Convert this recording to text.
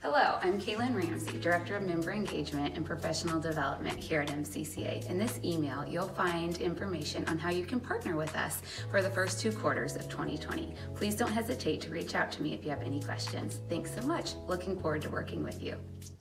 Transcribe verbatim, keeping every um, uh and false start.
Hello, I'm Kaylin Ramsey, Director of Member Engagement and Professional Development here at M C C A. In this email, you'll find information on how you can partner with us for the first two quarters of twenty twenty. Please don't hesitate to reach out to me if you have any questions. Thanks so much. Looking forward to working with you.